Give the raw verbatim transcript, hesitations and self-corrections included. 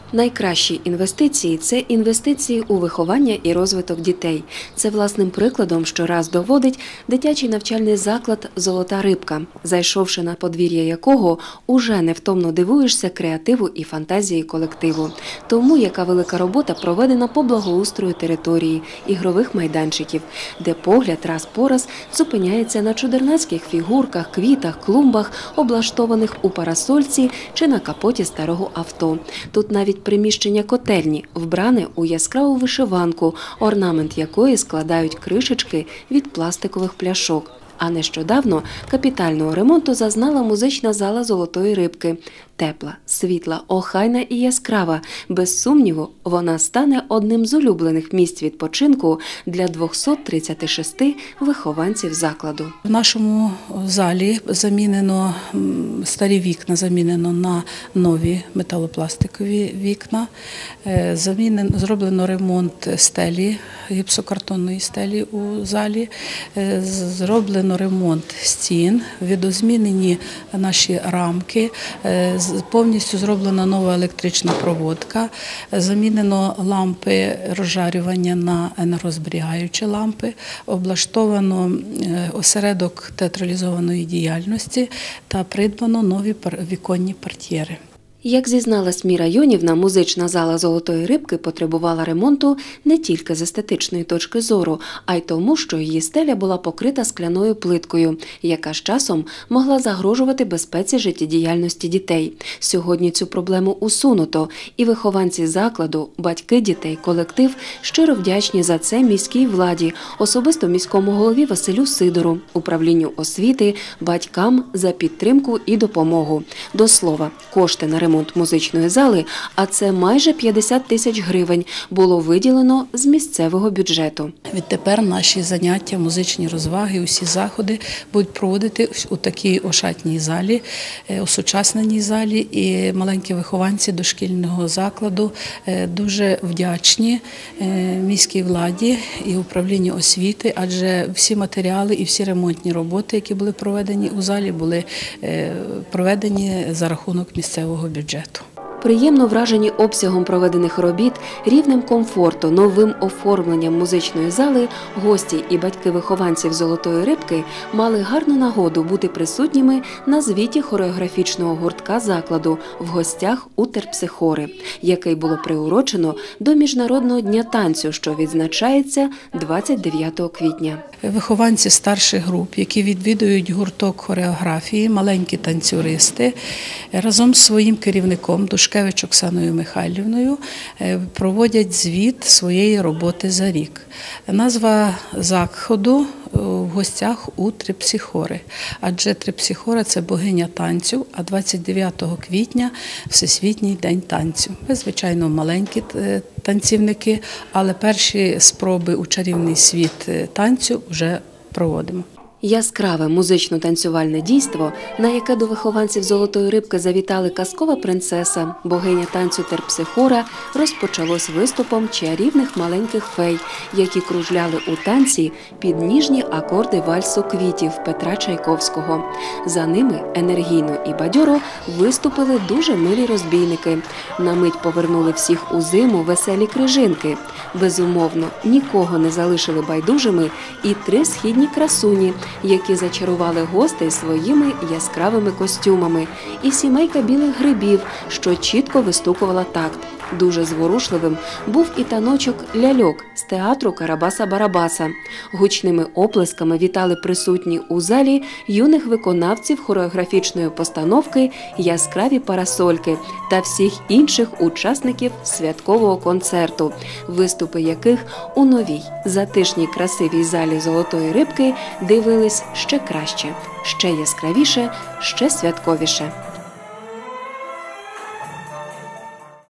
Найкращі інвестиції – це інвестиції у виховання і розвиток дітей. Це власним прикладом щораз доводить дитячий навчальний заклад «Золота рибка», зайшовши на подвір'я якого уже невтомно дивуєшся креативу і фантазії колективу. Тому яка велика робота проведена по благоустрою території, ігрових майданчиків, де погляд раз по раз зупиняється на чудернацьких фігурках, квітах, клумбах, облаштованих у парасольці чи на капоті старого авто. Тут навіть приміщення котельні, вбране у яскраву вишиванку, орнамент якої складають кришечки від пластикових пляшок. А нещодавно капітального ремонту зазнала музична зала «Золотої рибки». Тепла, світла, охайна і яскрава. Без сумніву, вона стане одним з улюблених місць відпочинку для двохсот тридцяти шести вихованців закладу. В нашому залі замінено старі вікна, замінено на нові металопластикові вікна. Замінено, зроблено ремонт стелі, гіпсокартонної стелі у залі. Зроблено ремонт стін, видозмінені наші рамки. Повністю зроблена нова електрична проводка, замінено лампи розжарювання на енергозберігаючі лампи, облаштовано осередок театралізованої діяльності та придбано нові віконні портьєри. Як зізналась Міра Йонівна, музична зала «Золотої рибки» потребувала ремонту не тільки з естетичної точки зору, а й тому, що її стеля була покрита скляною плиткою, яка з часом могла загрожувати безпеці життєдіяльності дітей. Сьогодні цю проблему усунуто, і вихованці закладу, батьки дітей, колектив щиро вдячні за це міській владі, особисто міському голові Василю Сидору, управлінню освіти, батькам за підтримку і допомогу. До слова, кошти на ремонт музичної зали, а це майже п'ятдесят тисяч гривень, було виділено з місцевого бюджету. Відтепер наші заняття, музичні розваги, усі заходи будуть проводити у такій ошатній залі, осучасненій залі, і маленькі вихованці дошкільного закладу дуже вдячні міській владі і управлінню освіти, адже всі матеріали і всі ремонтні роботи, які були проведені у залі, були проведені за рахунок місцевого бюджету. Приємно вражені обсягом проведених робіт, рівнем комфорту, новим оформленням музичної зали, гості і батьки вихованців «Золотої рибки» мали гарну нагоду бути присутніми на звіті хореографічного гуртка закладу в гостях у терпсихори, який було приурочено до Міжнародного дня танцю, що відзначається двадцять дев'ятого квітня. Вихованці старших груп, які відвідують гурток хореографії, маленькі танцюристи, разом з своїм керівником Душкевич Оксаною Михайлівною проводять звіт своєї роботи за рік. Назва заходу в гостях у Трипсихори, адже Трипсихора – це богиня танцю, а двадцять дев'ятого квітня – Всесвітній день танцю. Ми, звичайно, маленькі танцівники, але перші спроби у чарівний світ танцю вже проводимо. Яскраве музично-танцювальне дійство, на яке до вихованців «Золотої рибки» завітали казкова принцеса, богиня танцю Терпсихора, розпочалось виступом чарівних маленьких фей, які кружляли у танці під ніжні акорди вальсу квітів Петра Чайковського. За ними енергійно і бадьоро виступили дуже милі розбійники. На мить повернули всіх у зиму веселі крижинки. Безумовно, нікого не залишили байдужими і три східні красуні, які зачарували гостей своїми яскравими костюмами, і сімейка білих грибів, що чітко вистукувала такт. Дуже зворушливим був і таночок «Ляльок» з театру Карабаса-Барабаса. Гучними оплесками вітали присутні у залі юних виконавців хореографічної постановки «Яскраві парасольки» та всіх інших учасників святкового концерту, виступи яких у новій, затишній красивій залі «Золотої рибки» дивились ще краще, ще яскравіше, ще святковіше.